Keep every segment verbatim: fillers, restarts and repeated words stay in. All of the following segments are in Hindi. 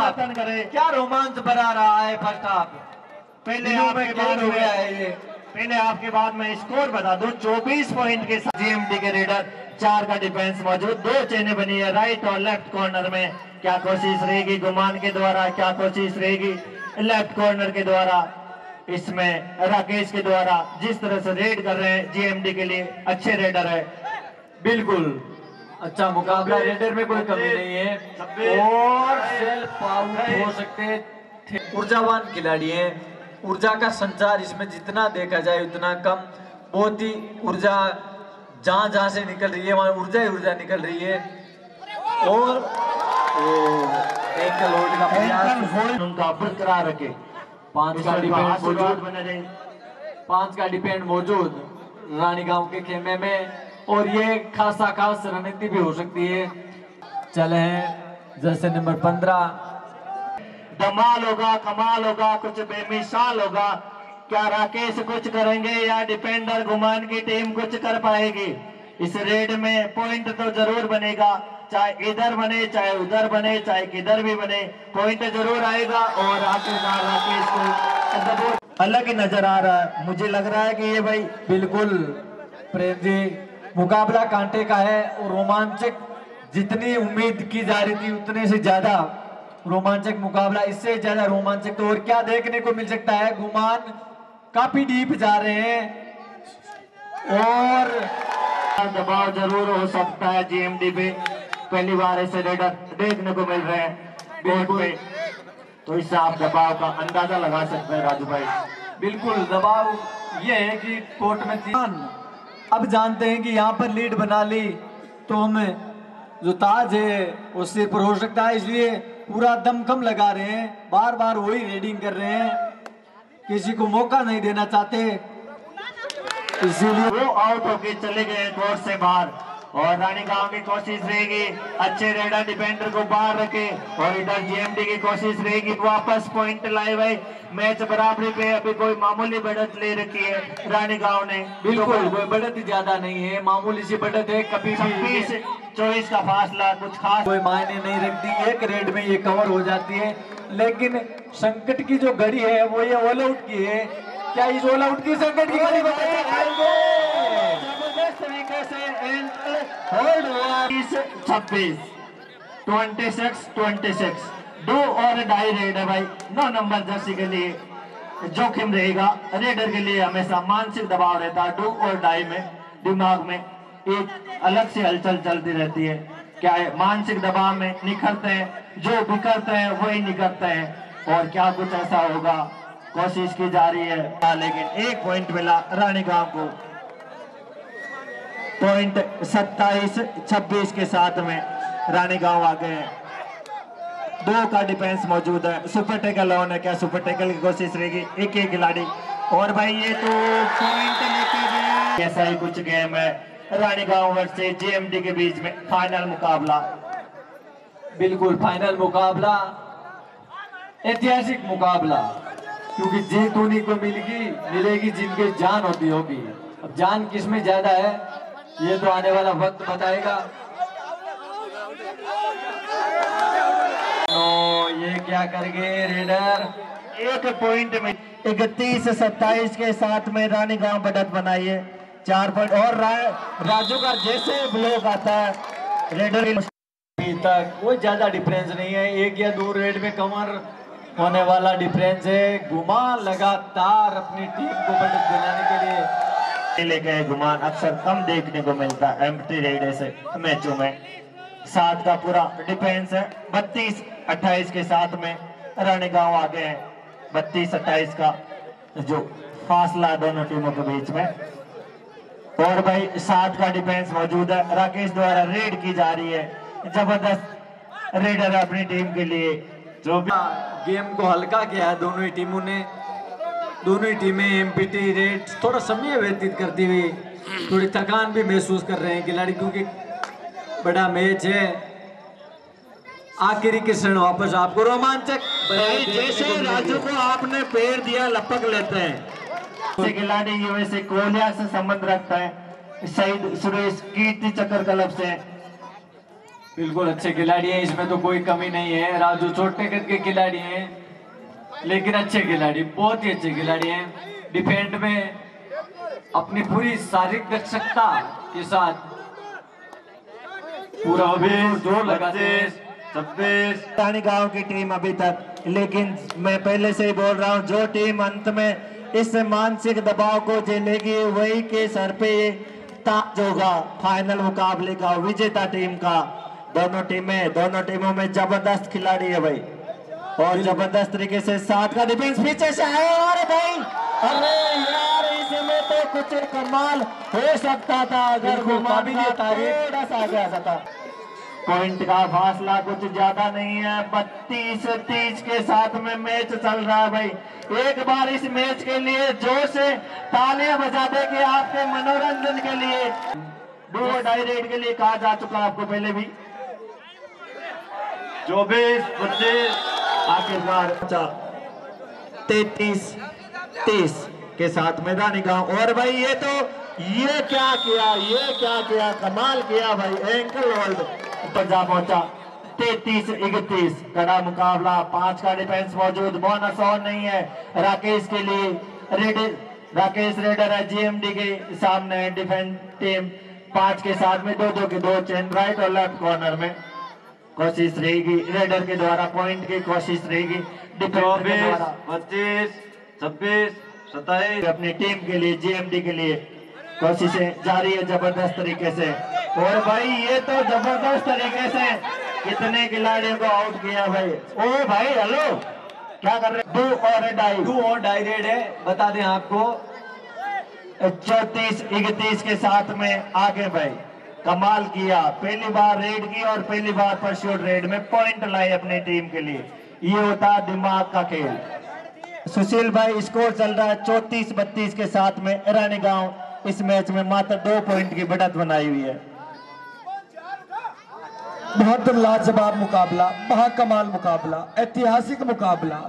हाफ करे, क्या रोमांच बना रहा है फर्स्ट हाफ। पहले आपके बाद हो गया है ये पहले आपके बाद मैं स्कोर बता दूं, चौबीस पॉइंट के साथ जीएमडी के रेडर, चार का डिफेंस मौजूद, दो चेनें बनी है राइट और लेफ्ट कॉर्नर में। क्या कोशिश रहेगी गुमान के द्वारा, क्या कोशिश रहेगी लेफ्ट कॉर्नर के द्वारा, इसमें राकेश के द्वारा जिस तरह से रेड कर रहे हैं जीएमडी के लिए अच्छे रेडर है। बिल्कुल अच्छा मुकाबला, रेडर में कोई कमी नहीं है और सेल्फ आउट हो सकते थे। ऊर्जावान खिलाड़ी है, ऊर्जा का संचार इसमें जितना देखा जाए उतना कम, बहुत ही ऊर्जा जहां जहां से निकल रही है वहां ऊर्जा ही ऊर्जा निकल रही है। और एंकल होल्ड का प्रयास उनका बरकरार रखे, पांच का डिपेंड मौजूद बने रहे, पांच का डिपेंड मौजूद रानी गांव के खेमे में, और ये खासा खास रणनीति भी हो सकती है। चले हैं जैसे नंबर पंद्रह, धमाल होगा, कमाल होगा, कुछ बेमिसाल होगा। क्या राकेश कुछ करेंगे या डिफेंडर गुमान की टीम कुछ कर पाएगी? इस रेड में पॉइंट तो जरूर बनेगा, चाहे इधर बने चाहे उधर बने चाहे किधर भी बने, पॉइंट जरूर आएगा। और आखिरकार राकेश को अलग ही नजर आ रहा है, मुझे लग रहा है कि ये भाई बिल्कुल प्रेम जी मुकाबला कांटे का है और रोमांचक जितनी उम्मीद की जा रही थी उतने से ज्यादा रोमांचक मुकाबला, इससे ज्यादा रोमांचक तो और क्या देखने को मिल सकता है। गुमान काफी डीप जा रहे हैं और दबाव जरूर हो सकता है जीएमडी पे, पहली बार ऐसे रेडर देखने को मिल रहे हैं कोर्ट पे, तो इससे आप दबाव का अंदाजा लगा सकते हैं राजू भाई। बिल्कुल दबाव ये है कि कोर्ट में तीन, अब जानते हैं कि यहाँ पर लीड बना ली तो हमें जो ताज है वो सिर पर हो सकता है, इसलिए पूरा दमखम लगा रहे हैं, बार बार वही रेडिंग कर रहे हैं, किसी को मौका नहीं देना चाहते, इसीलिए वो आउट होके चले गए कोर्ट से बाहर। और रानी गांव की कोशिश रहेगी अच्छे रेडर डिफेंडर को बाहर रखे, और इधर जीएमडी की कोशिश रहेगी वापस पॉइंट लाए भाई। मैच बराबरी पे, अभी कोई मामूली बढ़त ले रखी है रानी गांव ने, बिल्कुल कोई बढ़त ज्यादा नहीं है, मामूली सी बढ़त है, कभी छब्बीस चौबीस का फासला कुछ खास कोई मायने नहीं रखती, एक रेड में ये कवर हो जाती है। लेकिन संकट की जो घड़ी है वो ये ऑल आउट की है, क्या इस ऑल आउट की संकट की घड़ी को जबरदस्त तरीके से होल्ड हुआ। छब्बीस ट्वेंटी सिक्स ट्वेंटी सिक्स दो और ढाई रेड है भाई, नौ नंबर जर्सी के लिए जोखिम रहेगा, रेडर के लिए हमेशा मानसिक दबाव रहता है। दो और ढाई में दिमाग में एक अलग से हलचल चलती रहती है, क्या है मानसिक दबाव में निखरते हैं, जो बिखरते हैं वही निकलते हैं। और क्या कुछ ऐसा होगा, कोशिश की जा रही है, लेकिन एक पॉइंट मिला रानी गांव को, पॉइंट सत्ताईस छब्बीस के साथ में रानी गांव आ गए हैं। दो का डिफेंस मौजूद है, सुपर टैकल ऑन है, क्या सुपर टैकल की कोशिश रहेगी एक एक खिलाड़ी, और भाई ये तो पॉइंट लेके गए। ऐसा ही कुछ गेम है रानी गांव वर्सेस जीएमडी के बीच में, फाइनल मुकाबला, बिल्कुल फाइनल मुकाबला, ऐतिहासिक मुकाबला, क्योंकि जीत उन्हीं को मिलेगी मिलेगी जिनके जान होती होगी। अब जान किसमें ज्यादा है ये तो आने वाला वक्त बताएगा। तो ये क्या कर गए रेडर, एक पॉइंट में इकतीस सत्ताईस के साथ में रानी गांव बढ़त बनाई है, चार पॉइंट। और रा, राजू का जैसे ब्लॉक आता है रेडर तक कोई ज्यादा डिफरेंस नहीं है, एक या दो रेड में कमर होने वाला डिफरेंस है। गुमान लगातार अपनी टीम को बढ़त दिलाने के लिए लेके गुमान अक्सर कम देखने को मिलता है एम्प्टी रेड ऐसे मैचों में। सात का पूरा डिफेंस है, बत्तीस अट्ठाईस के साथ में रानी गांव आ गए हैं, बत्तीस अट्ठाईस का जो फासला दोनों टीमों के बीच में। और भाई सात का डिफेंस मौजूद है, राकेश द्वारा रेड की जा रही है, जबरदस्त रेडर है अपनी टीम के लिए। जो भी गेम को हल्का किया है दोनों ही टीमों ने, दोनों ही टीमें एमपीटी रेड थोड़ा समय व्यतीत करती हुई थोड़ी थकान भी महसूस कर रहे हैं खिलाड़ी, क्योंकि बड़ा मैच है। आखिरी के क्षण वापस आपको रोमांचक जैसे राजू को आपने पैर दिया लपक लेते हैं। खिलाड़ी यूएसए कोलिया से संबंध रखता है, शहीद सुरेश कीर्ति चक्र क्लब से बिल्कुल अच्छे खिलाड़ी हैं, इसमें तो कोई कमी नहीं है। राजू छोटे कद के खिलाड़ी हैं लेकिन अच्छे खिलाड़ी, बहुत ही अच्छे खिलाड़ी हैं। डिफेंड में अपनी पूरी शारीरिक दक्षता के साथ पूरा जोर लगाते हैं। छब्बीस रानी गांव की टीम अभी तक, लेकिन मैं पहले से ही बोल रहा हूं, जो टीम अंत में इस मानसिक दबाव को झेलेगी वही के सर पे ताज होगा फाइनल मुकाबले का, विजेता टीम का। दोनों टीमें दोनों टीमों में जबरदस्त खिलाड़ी है भाई, और जबरदस्त तरीके से साथ का डिफेंस पीछे से आए और भाई अरे यार इसमें तो कुछ कमाल हो सकता था अगर वो काबिलियत थोड़ा सा आगे आ सकता। पॉइंट का फासला कुछ ज्यादा नहीं है, बत्तीस तीस के साथ में मैच चल रहा है भाई। एक बार इस मैच के लिए जोर से तालियां बजा दे के आपके मनोरंजन के लिए। डू और डाई रेड के लिए कहा जा चुका आपको पहले भी। चौबीस पच्चीस आखिरकार तैतीस तीस के साथ मैदानी गांव। और भाई ये तो ये क्या किया ये क्या किया कमाल किया भाई, एंकल होल्ड ऊपर जा पहुंचा। तैतीस इकतीस कड़ा मुकाबला, पांच का डिफेंस मौजूद, बोनस और नहीं है राकेश के लिए। रेड राकेश रेडर है जीएमडी के सामने डिफेंस टीम, पांच के साथ में दो दो के दो चेन राइट और लेफ्ट कॉर्नर में कोशिश रहेगी रेडर के द्वारा, पॉइंट की कोशिश रहेगी डिफेंस के द्वारा। पच्चीस छब्बीस सत्ताईस अपनी टीम के लिए जीएमडी के लिए कोशिशें जारी है जबरदस्त तरीके से। और भाई ये तो जबरदस्त तरीके से कितने खिलाड़ियों को आउट किया भाई। ओ भाई हेलो क्या कर रहे, do or die do or die raid है, बता दें आपको। चौतीस इकतीस के साथ में आगे भाई कमाल किया, पहली बार रेड की और पहली बार परस्यूट रेड में पॉइंट लाए अपनी टीम के लिए। ये होता दिमाग का खेल। सुशील भाई स्कोर चल रहा है चौतीस बत्तीस के साथ में। रानी गांव इस मैच में मात्र दो पॉइंट की बढ़त बनाई हुई है। बहुत लाजवाब मुकाबला, महाकमाल मुकाबला, ऐतिहासिक मुकाबला।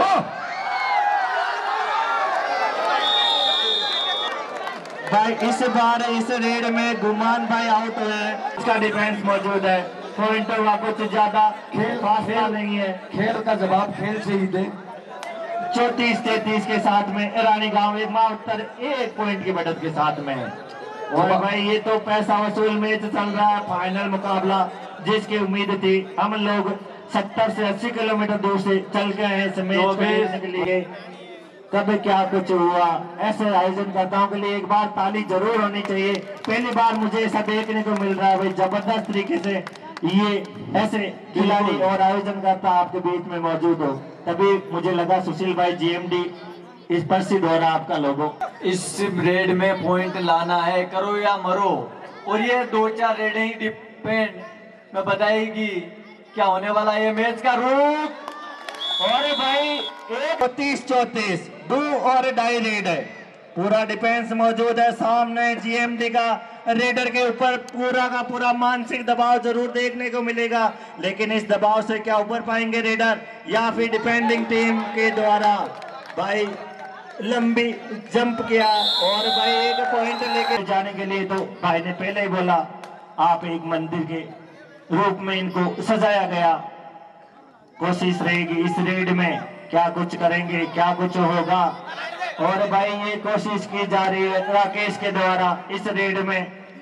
भाई इस बार इस रेड में गुमान भाई आउट हुए हैं, इसका डिफेंस मौजूद है, पॉइंटों का कुछ ज्यादा खेल फासला नहीं है। खेल का जवाब खेल से ही दे। चौतीस तैतीस के साथ में रानी गांव एक मात्र एक पॉइंट की बढ़त के साथ में है। और भाई ये तो पैसा वसूल मैच चल रहा है, फाइनल मुकाबला जिसकी उम्मीद थी। हम लोग सत्तर से अस्सी किलोमीटर दूर से चल के आए इस मैच को देखने के लिए, तब क्या कुछ हुआ। ऐसे आयोजनकर्ताओं के लिए एक बार ताली जरूर होनी चाहिए। पहली बार मुझे ऐसा देखने को मिल रहा है भाई, जबरदस्त तरीके से ये ऐसे खिलाड़ी और आयोजनकर्ता आपके बीच में मौजूद हो, तभी मुझे लगा सुशील भाई जीएमडी इस प्रसिद्ध हो रहा आपका लोगो। इस रेड में पॉइंट लाना है, करो या मरो। और ये दो चार रेड ही डिपेंड में बताएगी क्या होने वाला है मैच का रुख। और भाई एक तीस चौतीस डू और डाई रेड है, पूरा डिफेंस मौजूद है सामने। जीएमडी का रेडर के ऊपर पूरा का पूरा मानसिक दबाव जरूर देखने को मिलेगा, लेकिन इस दबाव से क्या ऊपर पाएंगे रेडर या फिर डिफेंडिंग टीम के द्वारा भाई लंबी जंप किया। और भाई एक पॉइंट लेके जाने के लिए तो भाई ने पहले ही बोला आप एक मंदिर के रूप में इनको सजाया गया। कोशिश रहेगी इस रेड में क्या कुछ करेंगे, क्या कुछ होगा। और भाई ये कोशिश की जा रही है राकेश के द्वारा इस रेड में,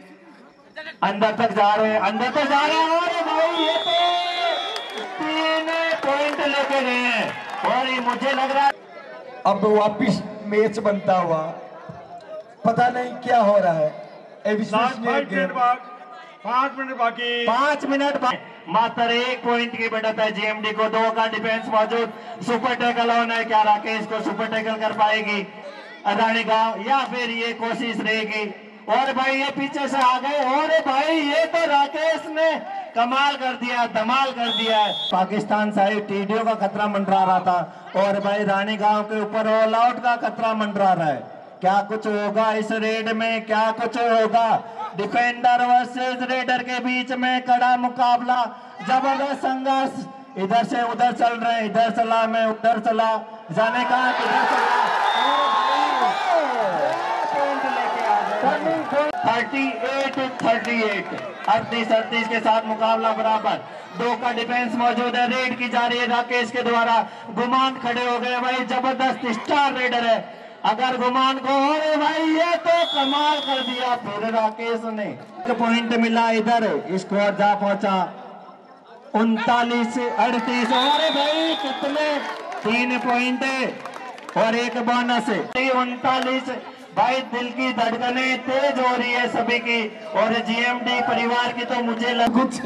अंदर तक जा रहे हैं अंदर तक जा रहे हैं। और भाई ये तो तीन पॉइंट लेके गए हैं। और ये मुझे लग रहा है अब वापिस मैच बनता हुआ, पता नहीं क्या हो रहा है। पाँच मिनट बाकी पांच मिनट बाद मात्र एक पॉइंट की बढ़त है जीएमडी को। दो का डिफेंस मौजूद, सुपर टैकल होना है, क्या राकेश को सुपर टैकल कर पाएगी रानी गांव या फिर ये कोशिश रहेगी। और भाई ये पीछे से आ गए। और भाई ये तो राकेश ने कमाल कर दिया, धमाल कर दिया है। पाकिस्तान साइड टीडियो का खतरा मंडरा रहा था और भाई रानी गांव के ऊपर ऑल आउट का खतरा मंडरा रहा है। क्या कुछ होगा इस रेड में, क्या कुछ होगा। डिफेंडर वर्सेस रेडर के बीच में कड़ा मुकाबला, जबरदस्त संघर्ष, इधर से उधर चल रहे हैं, इधर चला मैं उधर चला, जाने का इधर चला। पॉइंट लेके आ गए। अड़तीस अड़तीस अड़तीस अड़तीस के साथ मुकाबला बराबर। दो का डिफेंस मौजूद है, रेड की जा रही है राकेश के द्वारा। गुमान खड़े हो गए भाई, जबरदस्त स्टार रेडर है। अगर गुमान को, अरे भाई ये तो कमाल कर दिया फिर राकेश ने। पॉइंट मिला इधर, स्कोर जा पहुंचा उनतालीस अड़तीस। अरे भाई कितने, तीन पॉइंट है और एक बोनस है। उनतालीस भाई, दिल की धड़कनें तेज हो रही है सभी की, और जीएमडी परिवार की तो मुझे लग कुछ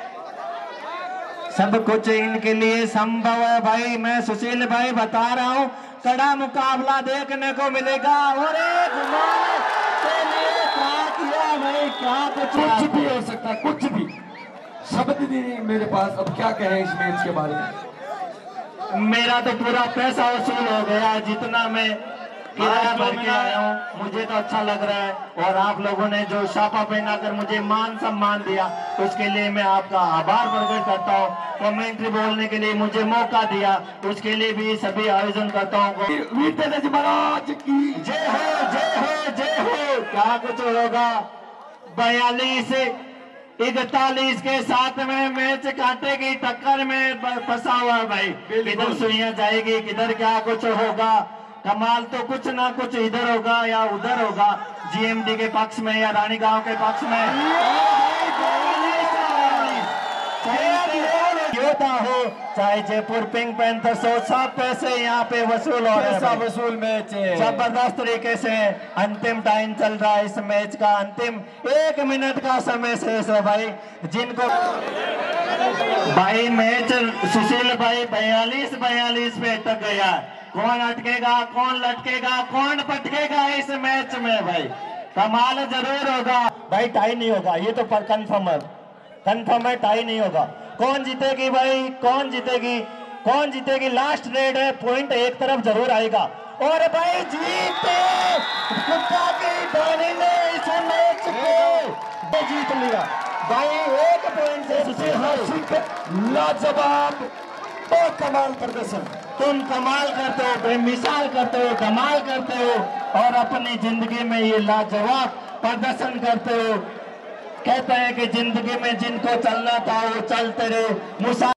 सब कुछ इनके लिए संभव है भाई। मैं सुशील भाई बता रहा हूँ, कड़ा मुकाबला देखने को मिलेगा। और एक गुमान के लिए क्या किया भाई, क्या कुछ कुछ भी हो सकता है, कुछ भी, शब्द नहीं मेरे पास। अब क्या कहें इस मैच के बारे में। मेरा तो पूरा पैसा वसूल हो गया, जितना मैं किराया भर के आया हूँ। मुझे तो अच्छा लग रहा है, और आप लोगों ने जो छापा पहनाकर मुझे मान सम्मान दिया, उसके लिए मैं आपका आभार प्रकट करता हूँ। कमेंट्री बोलने के लिए मुझे मौका दिया, उसके लिए भी सभी आयोजन करता हूँ। वीर महाराज की जय हो, जय हो, जय हो। क्या कुछ होगा, बयालीस इकतालीस के साथ में मैच कांटे की टक्कर में फंसा हुआ है भाई। किधर सुइयां जाएगी, किधर क्या कुछ होगा। कमाल तो कुछ ना कुछ इधर होगा या उधर होगा, जीएमडी के पक्ष में या रानीगांव के पक्ष में। योद्धा हो चाहे जयपुर पिंक पैंथर्स हो, सब पैसे यहाँ पे वसूल हो रहे हैं। वसूल मैच है, जबरदस्त तरीके से अंतिम टाइम चल रहा है इस मैच का। अंतिम एक मिनट का समय शेष है भाई। जिनको भाई मैच सुशील भाई बयालीस बयालीस पे अटक गया। कौन अटकेगा, कौन लटकेगा, कौन पटकेगा इस मैच में भाई, कमाल जरूर होगा भाई। टाई नहीं होगा, ये तो पर कंफर्म है, कंफर्म है, टाई नहीं होगा। कौन जीतेगी भाई, कौन जीतेगी, कौन जीतेगी। लास्ट रेड है, पॉइंट एक तरफ जरूर आएगा। और भाई जीते कुत्ता की धोनी ने इस मैच को जीत लिया भाई, एक पॉइंट से सुशील लाजवाब, बहुत कमाल प्रदर्शन। तुम कमाल करते हो, बेमिसाल करते हो, कमाल करते हो, और अपनी जिंदगी में ये लाजवाब प्रदर्शन करते हो। कहते हैं कि जिंदगी में जिनको चलना था वो चलते रहे। मुसा